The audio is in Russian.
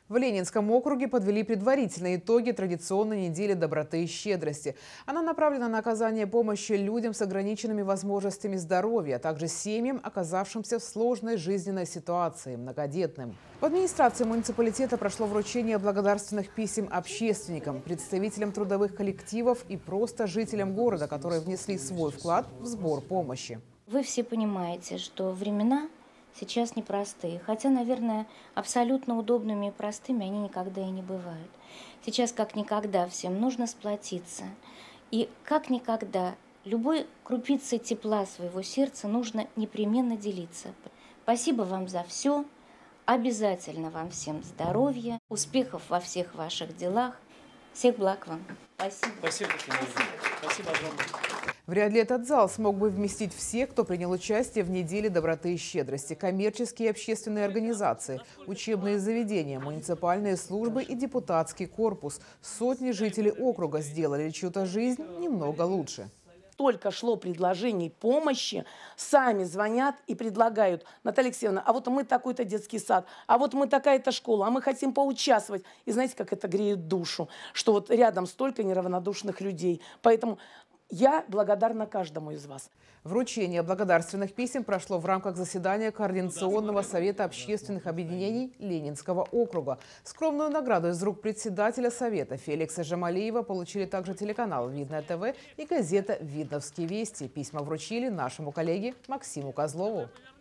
В Ленинском округе подвели предварительные итоги традиционной недели доброты и щедрости. Она направлена на оказание помощи людям с ограниченными возможностями здоровья, а также семьям, оказавшимся в сложной жизненной ситуации, многодетным. В администрации муниципалитета прошло вручение благодарственных писем общественникам, представителям трудовых коллективов и просто жителям города, которые внесли свой вклад в сбор помощи. Вы все понимаете, что времена сейчас непростые, хотя, наверное, абсолютно удобными и простыми они никогда и не бывают. Сейчас как никогда всем нужно сплотиться. И как никогда любой крупицей тепла своего сердца нужно непременно делиться. Спасибо вам за все. Обязательно вам всем здоровья, успехов во всех ваших делах. Всех благ вам. Спасибо. Спасибо, Спасибо огромное. Вряд ли этот зал смог бы вместить всех, кто принял участие в неделе доброты и щедрости. Коммерческие и общественные организации, учебные заведения, муниципальные службы и депутатский корпус. Сотни жителей округа сделали чью-то жизнь немного лучше. Только шло предложений помощи, сами звонят и предлагают: Наталья Алексеевна, а вот мы такой-то детский сад, а вот мы такая-то школа, а мы хотим поучаствовать. И знаете, как это греет душу, что вот рядом столько неравнодушных людей. Поэтому я благодарна каждому из вас. Вручение благодарственных писем прошло в рамках заседания Координационного совета общественных объединений Ленинского округа. Скромную награду из рук председателя совета Феликса Жамалиева получили также телеканал «Видное ТВ» и газета «Видновские вести». Письма вручили нашему коллеге Максиму Козлову.